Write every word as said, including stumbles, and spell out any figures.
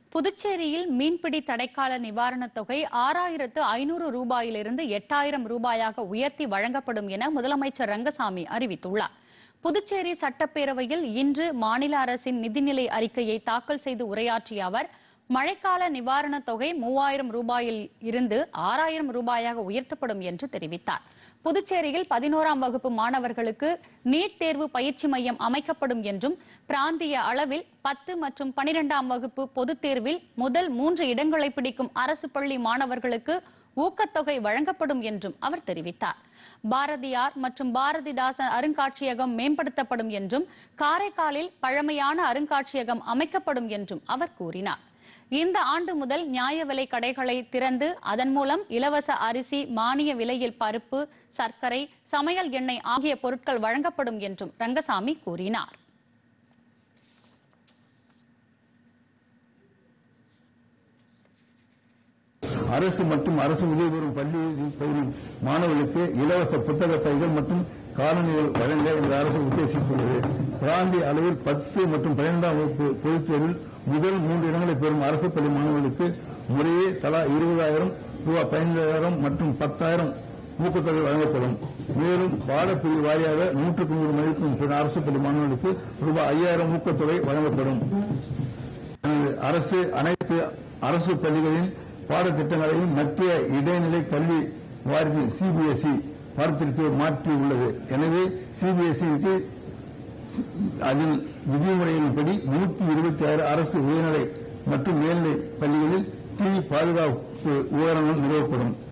புதுச்சேரியில் மீன்பிடி தடைக்கால நிவாரணத் தொகை ஆறாயிரத்து ஐநூறு ரூபாயிலிருந்து எட்டாயிரம் ரூபாயாக உயர்த்தி வழங்கப்படும் என முதலமைச்சர் ரங்கசாமி அறிவித்துள்ளார். புதுச்சேரி சட்டப்பேரவையில் இன்று மாநில அரசின் நிதிநிலை அறிக்கையை தாக்கல் செய்து உரையாற்றிய அவர், மழைக்கால நிவாரணத் தொகை மூவாயிரம் ரூபாயில் இருந்து ஆறாயிரம் ரூபாயாக உயர்த்தப்படும் என்று தெரிவித்தார். புதுச்சேரியில் பதினோராம் வகுப்பு மாணவர்களுக்கு நீட் தேர்வு பயிற்சி மையம் அமைக்கப்படும் என்றும், பிராந்திய அளவில் பத்து மற்றும் பனிரெண்டாம் வகுப்பு பொதுத் தேர்வில் முதல் மூன்று இடங்களை பிடிக்கும் அரசு பள்ளி மாணவர்களுக்கு ஊக்கத்தொகை வழங்கப்படும் என்றும் அவர் தெரிவித்தார். பாரதியார் மற்றும் பாரதிதாசன் அருங்காட்சியகம் மேம்படுத்தப்படும் என்றும், காரைக்காலில் பழமையான அருங்காட்சியகம் அமைக்கப்படும் என்றும் அவர் கூறினார். இந்த ஆண்டு முதல் நியாய விலை கடைகளை திறந்து அதன் மூலம் இலவச அரிசி, மானிய விலையில் பருப்பு, சர்க்கரை, சமையல் எண்ணெய் ஆகிய பொருட்கள் வழங்கப்படும் என்றும் ரங்கசாமி கூறினார். அரசு மற்றும் அரசு உதவி பெறும் பள்ளியில் பயிலும் மாணவர்களுக்கு இலவச புத்தக பைகள் மற்றும் காலணிகள் வழங்க இந்த அரசு உத்தேசித்துள்ளது. பிராந்திய அளவில் பத்து மற்றும் பன்னிரெண்டாம் வகுப்பு பொதுத் தேர்வில் முதல் மூன்று இடங்களை பெறும் அரசு பள்ளி மாணவர்களுக்கு முறையே தலா இருபதாயிரம் ரூபாய், பதினைந்தாயிரம் மற்றும் பத்தாயிரம் ஊக்கத்தொகை வழங்கப்படும். மேலும் பாடப்பிரிவு வாரியாக நூற்றுக்கு நூறு மதிப்பும் அரசு பள்ளி மாணவர்களுக்கு ரூபாய் ஐயாயிரம் ஊக்கத்தொகை வழங்கப்படும். அரசு அனைத்து அரசு பள்ளிகளின் பாடத்திட்டங்களையும் மத்திய இடைநிலை கல்வி வாரியத்தின் சிபிஎஸ்இ பாடத்திற்கு மாற்றியுள்ளது. எனவே சிபிஎஸ்இக்கு அதில் விதிமுறைகளின்படி நூற்றி இருபத்தி ஆறு அரசு உயர்நிலை மற்றும் மேல்நிலை பள்ளிகளில் தீ பாதுகாப்பு உபகரணங்கள் நிறுவப்படும்.